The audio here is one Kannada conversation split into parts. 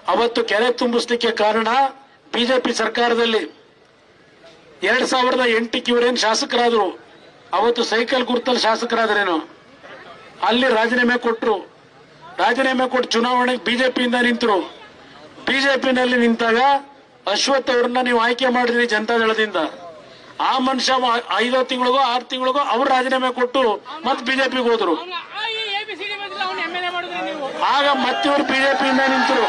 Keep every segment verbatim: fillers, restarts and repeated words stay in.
ಅವತ್ತು ಕೆರೆ ತುಂಬಿಸ್ಲಿಕ್ಕೆ ಕಾರಣ ಬಿಜೆಪಿ ಸರ್ಕಾರದಲ್ಲಿ ಎರಡ್ ಸಾವಿರದ ಎಂಟಕ್ಕೆ ಇವರೇನು ಶಾಸಕರಾದ್ರು, ಅವತ್ತು ಸೈಕಲ್ ಗುರ್ತಲ್ಲಿ ಶಾಸಕರಾದ್ರೇನು, ಅಲ್ಲಿ ರಾಜೀನಾಮೆ ಕೊಟ್ಟರು. ರಾಜೀನಾಮೆ ಕೊಟ್ಟು ಚುನಾವಣೆಗೆ ಬಿಜೆಪಿಯಿಂದ ನಿಂತರು. ಬಿಜೆಪಿನಲ್ಲಿ ನಿಂತಾಗ ಅಶ್ವಥ್ ಅವ್ರನ್ನ ನೀವು ಆಯ್ಕೆ ಮಾಡಿದ್ರಿ ಜನತಾದಳದಿಂದ. ಆ ಮನುಷ್ಯ ಐದೋ ತಿಂಗಳಿಗೋ ಆರು ತಿಂಗಳಿಗೋ ಅವ್ರು ರಾಜೀನಾಮೆ ಕೊಟ್ಟು ಮತ್ತೆ ಬಿಜೆಪಿಗೆ ಹೋದ್ರು. ಆಗ ಮತ್ತಿವರು ಬಿಜೆಪಿಯಿಂದ ನಿಂತರು.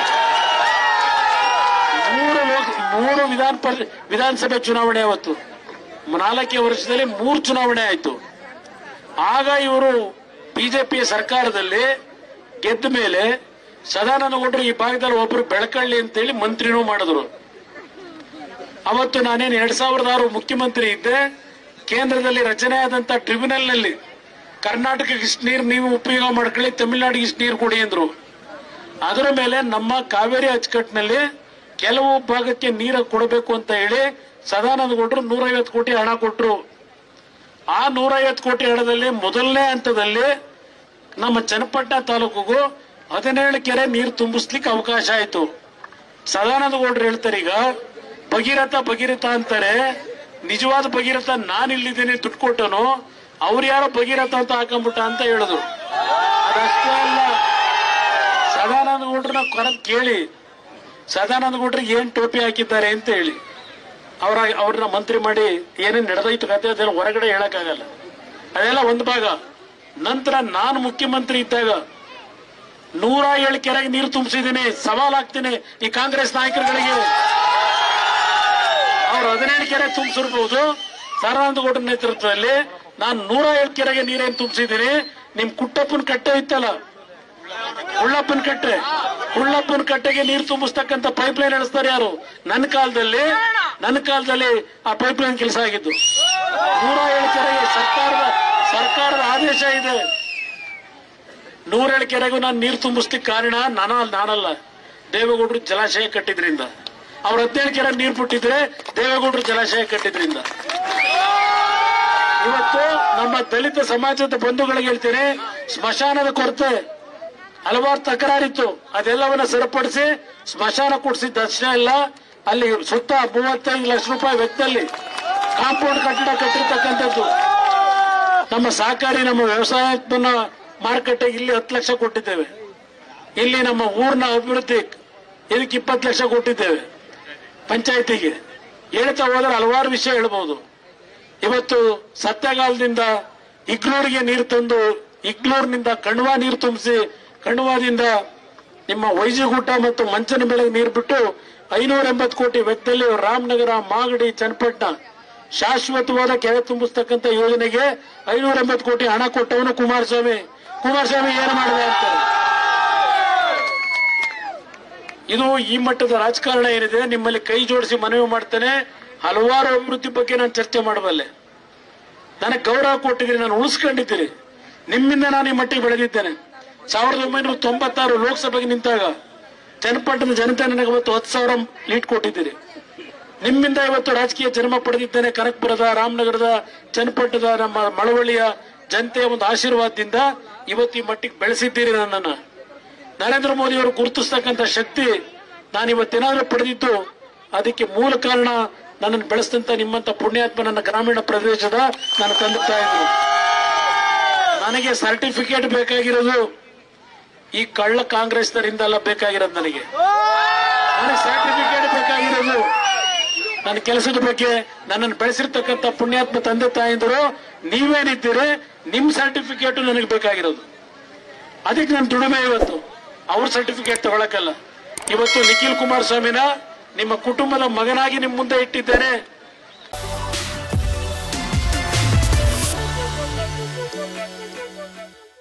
ಮೂರು ಮೂರು ವಿಧಾನ ಪರಿಷತ್ ವಿಧಾನಸಭೆ ಚುನಾವಣೆ ಅವತ್ತು ನಾಲ್ಕೇ ವರ್ಷದಲ್ಲಿ ಮೂರು ಚುನಾವಣೆ ಆಯ್ತು. ಆಗ ಇವರು ಬಿಜೆಪಿಯ ಸರ್ಕಾರದಲ್ಲಿ ಗೆದ್ದ ಮೇಲೆ ಸದಾನಂದ ಗೌಡರು ಈ ಭಾಗದಲ್ಲಿ ಒಬ್ರು ಬೆಳಕಳ್ಳಿ ಅಂತೇಳಿ ಮಂತ್ರಿನೂ ಮಾಡಿದ್ರು. ಅವತ್ತು ನಾನೇನು ಎರಡ್ ಸಾವಿರದ ಆರು ಮುಖ್ಯಮಂತ್ರಿ ಇದ್ದೆ. ಕೇಂದ್ರದಲ್ಲಿ ರಚನೆ ಆದಂತ ಟ್ರಿಬ್ಯುನಲ್ ನಲ್ಲಿ ಕರ್ನಾಟಕಕ್ಕೆ ಇಷ್ಟು ನೀರು ನೀವು ಉಪಯೋಗ ಮಾಡ್ಕೊಳ್ಳಿ, ತಮಿಳುನಾಡಿಗೆ ಇಷ್ಟು ನೀರು ಕೊಡಿ ಅಂದ್ರು. ಅದರ ಮೇಲೆ ನಮ್ಮ ಕಾವೇರಿ ಅಚ್ಚುಕಟ್ಟಿನಲ್ಲಿ ಕೆಲವು ಭಾಗಕ್ಕೆ ನೀರು ಕೊಡಬೇಕು ಅಂತ ಹೇಳಿ ಸದಾನಂದ ಗೌಡರು ನೂರೈವತ್ತು ಕೋಟಿ ಹಣ ಕೊಟ್ಟರು. ಆ ನೂರೈವತ್ತು ಕೋಟಿ ಹಣದಲ್ಲಿ ಮೊದಲನೇ ಹಂತದಲ್ಲಿ ನಮ್ಮ ಚನ್ನಪಟ್ಟಣ ತಾಲೂಕಿಗೂ ಹದಿನೇಳು ಕೆರೆ ನೀರು ತುಂಬಿಸ್ಲಿಕ್ಕೆ ಅವಕಾಶ ಆಯ್ತು. ಸದಾನಂದ ಗೌಡರು ಹೇಳ್ತಾರೆ, ಈಗ ಭಗೀರಥ ಭಗೀರಥ ಅಂತಾರೆ, ನಿಜವಾದ ಭಗೀರಥ ನಾನಿಲ್ಲಿದ್ದೇನೆ ದುಡ್ಡು ಕೊಟ್ಟನು, ಅವ್ರು ಯಾರೋ ಭಗೀರಥ ಅಂತ ಹಾಕೊಂಡ್ಬಿಟ್ಟ ಅಂತ ಹೇಳಿದ್ರು. ಅದಷ್ಟೇ ಅಲ್ಲ, ಸದಾನಂದ ಗೌಡ್ರನ್ನ ಕರೆದು ಕೇಳಿ ಸದಾನಂದ ಗೌಡ್ರಿಗೆ ಏನ್ ಟೋಪಿ ಹಾಕಿದ್ದಾರೆ ಅಂತ ಹೇಳಿ ಅವ್ರ ಅವ್ರನ್ನ ಮಂತ್ರಿ ಮಾಡಿ ಏನೇನ್ ನಡೆದೈತು ಕತೆ ಅದೆಲ್ಲ ಹೊರಗಡೆ ಹೇಳಕ್ಕಾಗಲ್ಲ. ಅದೆಲ್ಲ ಒಂದು ಭಾಗ. ನಂತರ ನಾನು ಮುಖ್ಯಮಂತ್ರಿ ಇದ್ದಾಗ ನೂರ ಏಳು ಕೆರೆಗೆ ನೀರು ತುಂಬಿಸಿದ್ದೀನಿ. ಸವಾಲಾಗ್ತೀನಿ ಈ ಕಾಂಗ್ರೆಸ್ ನಾಯಕರುಗಳಿಗೆ. ಅವ್ರು ಹದಿನೇಳು ಕೆರೆ ತುಂಬಿಸಿರ್ಬಹುದು. ಸದಾನಂದ ಗೌಡರ ನೇತೃತ್ವದಲ್ಲಿ ನಾನು ನೂರ ಏಳು ಕೆರೆಗೆ ನೀರೇನು ತುಂಬಿಸಿದ್ದೀನಿ. ನಿಮ್ ಕುಟ್ಟಪ್ಪನ ಕಟ್ಟೆ ಇತ್ತಲ್ಲ, ಉಳ್ಳಪ್ಪನ ಕಟ್ಟೆ, ಉಳ್ಳಪ್ಪನ ಕಟ್ಟೆಗೆ ನೀರು ತುಂಬಿಸ್ತಕ್ಕಂಥ ಪೈಪ್ ಲೈನ್ ನಡೆಸ್ತಾರೆ ಯಾರು? ನನ್ನ ಕಾಲದಲ್ಲಿ ನನ್ನ ಕಾಲದಲ್ಲಿ ಆ ಪೈಪ್ ಲೈನ್ ಕೆಲಸ ಆಗಿದ್ದು. ನೂರ ಏಳು ಕೆರೆಗೆ ಸರ್ಕಾರದ ಸರ್ಕಾರದ ಆದೇಶ ಇದೆ. ನೂರೇಳು ಕೆರೆಗೂ ನಾನು ನೀರು ತುಂಬಿಸ್ಲಿಕ್ಕೆ ಕಾರಣ ನಾನ ನಾನಲ್ಲ, ದೇವೇಗೌಡರು ಜಲಾಶಯ ಕಟ್ಟಿದ್ರಿಂದ. ಅವ್ರ ಹದಿನೇಳು ಕೆರೆ ನೀರು ಬಿಟ್ಟಿದ್ರೆ ದೇವೇಗೌಡರು ಜಲಾಶಯ ಕಟ್ಟಿದ್ರಿಂದ. ಇವತ್ತು ನಮ್ಮ ದಲಿತ ಸಮಾಜದ ಬಂಧುಗಳಿಗೆ ಹೇಳ್ತೀನಿ, ಸ್ಮಶಾನದ ಕೊರತೆ ಹಲವಾರು ತಕರಾರಿತ್ತು. ಅದೆಲ್ಲವನ್ನ ಸರಿಪಡಿಸಿ ಸ್ಮಶಾನ ಕೊಡಿಸಿದ ದರ್ಶನ ಇಲ್ಲ. ಅಲ್ಲಿ ಸುತ್ತ ಮೂವತ್ತೈದು ಲಕ್ಷ ರೂಪಾಯಿ ವೆಚ್ಚದಲ್ಲಿ ಕಾಂಪೌಂಡ್ ಕಟ್ಟಡ ಕಟ್ಟಿರ್ತಕ್ಕಂಥದ್ದು. ನಮ್ಮ ಸಹಕಾರಿ ನಮ್ಮ ವ್ಯವಸಾಯೋತ್ಪನ್ನ ಮಾರುಕಟ್ಟೆಗೆ ಇಲ್ಲಿ ಹತ್ತು ಲಕ್ಷ ಕೊಟ್ಟಿದ್ದೇವೆ. ಇಲ್ಲಿ ನಮ್ಮ ಊರಿನ ಅಭಿವೃದ್ಧಿ ಇದಕ್ಕೆ ಇಪ್ಪತ್ತು ಲಕ್ಷ ಕೊಟ್ಟಿದ್ದೇವೆ ಪಂಚಾಯತಿಗೆ. ಹೇಳ್ತಾ ಹೋದ್ರೆ ಹಲವಾರು ವಿಷಯ ಹೇಳ್ಬಹುದು. ಇವತ್ತು ಸತ್ಯಗಾಲದಿಂದ ಇಗ್ಲೂರಿಗೆ ನೀರು ತಂದು ಇಗ್ಲೂರಿನಿಂದ ಕಣ್ವಾ ನೀರು ತುಂಬಿಸಿ, ಕಣ್ವಾದಿಂದ ನಿಮ್ಮ ವೈಜಿಗುಡ್ಡ ಮತ್ತು ಮಂಚನ ಬೆಳೆಗೆ ನೀರು ಬಿಟ್ಟು ಐನೂರ ಎಂಬತ್ತು ಕೋಟಿ ವೆಚ್ಚದಲ್ಲಿ ರಾಮನಗರ, ಮಾಗಡಿ, ಚನ್ನಪಟ್ಟಣ ಶಾಶ್ವತವಾದ ಕೆರೆ ತುಂಬಿಸ್ತಕ್ಕಂಥ ಯೋಜನೆಗೆ ಐನೂರ ಎಂಬತ್ತು ಕೋಟಿ ಹಣ ಕೊಟ್ಟವನು ಕುಮಾರಸ್ವಾಮಿ. ಕುಮಾರಸ್ವಾಮಿ ಏನು ಮಾಡಿದೆ ಅಂತಾರೆ. ಇದು ಈ ಮಟ್ಟದ ರಾಜಕಾರಣ ಏನಿದೆ. ನಿಮ್ಮಲ್ಲಿ ಕೈ ಜೋಡಿಸಿ ಮನವಿ ಮಾಡ್ತೇನೆ. ಹಲವಾರು ಅಭಿವೃದ್ಧಿ ಬಗ್ಗೆ ನಾನು ಚರ್ಚೆ ಮಾಡಬಲ್ಲೆ. ನನಗೆ ಗೌರವ ಕೊಟ್ಟಿದ್ದೀರಿ, ನಾನು ಉಳಿಸ್ಕೊಂಡಿದ್ದೀರಿ. ನಿಮ್ಮಿಂದ ನಾನು ಈ ಮಟ್ಟಿಗೆ ಬೆಳೆದಿದ್ದೇನೆ. ಸಾವಿರದ ಒಂಬೈನೂರ ತೊಂಬತ್ತಾರು ಲೋಕಸಭೆಗೆ ನಿಂತಾಗ ಚನ್ನಪಟ್ಟಣದ ಜನತೆ ನನಗೆ ಇವತ್ತು ಹತ್ತು ಸಾವಿರ ಲೀಡ್ ಕೊಟ್ಟಿದ್ದೀರಿ. ನಿಮ್ಮಿಂದ ಇವತ್ತು ರಾಜಕೀಯ ಜನ್ಮ ಪಡೆದಿದ್ದೇನೆ. ಕನಕಪುರದ, ರಾಮನಗರದ, ಚನ್ನಪಟ್ಟಣದ, ನಮ್ಮ ಮಳವಳ್ಳಿಯ ಜನತೆಯ ಒಂದು ಆಶೀರ್ವಾದದಿಂದ ಇವತ್ತು ಈ ಮಟ್ಟಿಗೆ ಬೆಳೆಸಿದ್ದೀರಿ ನನ್ನನ್ನು. ನರೇಂದ್ರ ಮೋದಿ ಅವರು ಗುರುತಿಸ್ತಕ್ಕಂಥ ಶಕ್ತಿ ನಾನು ಇವತ್ತೇನಾದ್ರೂ ಪಡೆದಿದ್ದು ಅದಕ್ಕೆ ಮೂಲ ಕಾರಣ ನನ್ನನ್ನು ಬೆಳೆಸಿದಂತ ನಿಮ್ಮಂತ ಪುಣ್ಯಾತ್ಮ ನನ್ನ ಗ್ರಾಮೀಣ ಪ್ರದೇಶದ ನನ್ನ ತಂದೆ ತಾಯಿಗಳು. ನನಗೆ ಸರ್ಟಿಫಿಕೇಟ್ ಬೇಕಾಗಿರೋದು ಈ ಕಳ್ಳ ಕಾಂಗ್ರೆಸ್ನರಿಂದ ಅಲ್ಲ ಬೇಕಾಗಿರೋದು. ನನಗೆ ನನಗೆ ಸರ್ಟಿಫಿಕೇಟ್ ಬೇಕಾಗಿರೋದು ನನ್ನ ಕೆಲಸದ ಬಗ್ಗೆ. ನನ್ನನ್ನು ಬೆಳೆಸಿರ್ತಕ್ಕಂಥ ಪುಣ್ಯಾತ್ಮ ತಂದೆ ತಾಯಿಂದರು ನೀವೇನಿದ್ದೀರಿ, ನಿಮ್ ಸರ್ಟಿಫಿಕೇಟ್ ನನಗೆ ಬೇಕಾಗಿರೋದು. ಅದಕ್ಕೆ ನನ್ನ ದುಡಿಮೆ ಇವತ್ತು. ಅವ್ರ ಸರ್ಟಿಫಿಕೇಟ್ ತಗೊಳಕಲ್ಲ. ಇವತ್ತು ನಿಖಿಲ್ ಕುಮಾರಸ್ವಾಮಿನ ನಿಮ್ಮ ಕುಟುಂಬದ ಮಗನಾಗಿ ನಿಮ್ ಮುಂದೆ ಇಟ್ಟಿದ್ದೇನೆ.